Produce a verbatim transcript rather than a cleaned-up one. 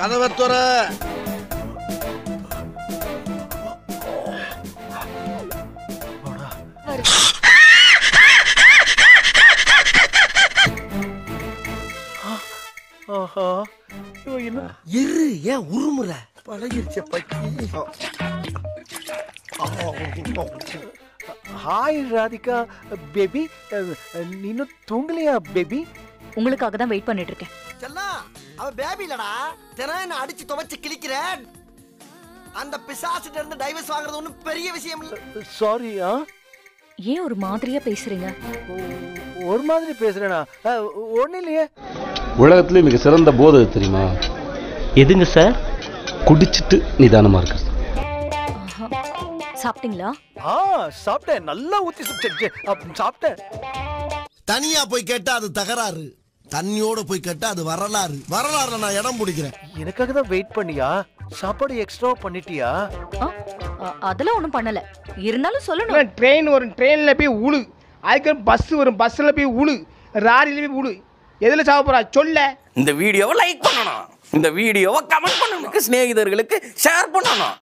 கதவை துற. இரு, ஏன் உருமுற? பழகிருச்ச பக்கி. ஹாய் ராதிகா பேபி, நீனும் தூங்கலையா பேபி? உங்களுக்காக தான் வெயிட் பண்ணிட்டு இருக்கேன். செல்லா, அவ பேபி இல்லடா. தினம் என்ன அடிச்சு துவைச்சு கிழிக்கிறேன். அந்த பிசாசிட்ட இருந்து டைவர்ஸ் வாங்குறது ஒன்றும் பெரிய விஷயம் இல்ல. சாரி. ஆ, ஏன் ஒரு மாதிரியா பேசுறீங்க? ஒரு மாதிரி பேசுறேனா? ஒன்றும் இல்லையே. உலகத்திலே மிக சிறந்த போதை தெரியுமா? எதுங்க சார்? குடிச்சிட்டு நிதானமா இருக்கு. சாப்பிட்டீங்களா? ஆ, சாப்பிட்டேன். நல்லா ஊத்தி சாப்பிட்டேன். தனியா போய் கேட்டா அது தகராறு, தண்ணியோட போய் கேட்டா அது வரலாறு. வரலாறுல நான் இடம் பிடிக்கிறேன். எனக்காக தான் வெயிட் பண்ணியா? சாப்பாடு எக்ஸ்ட்ரா பண்ணிட்டியா? அதெல்லாம் ஒன்றும் பண்ணல. இருந்தாலும் சொல்லணும். ட்ரெயின் வரும், ட்ரெயினில் போய் உழு. அதுக்கப்புறம் பஸ் வரும், பஸ்ஸில் போய் உழு. ராரியில் போய் உழு. எதில் சாப்பிட போறா சொல்ல. இந்த வீடியோவை லைக் பண்ணணும், இந்த வீடியோவை கமெண்ட் பண்ணணும், ஸ்நேகிதர்களுக்கு ஷேர் பண்ணணும்.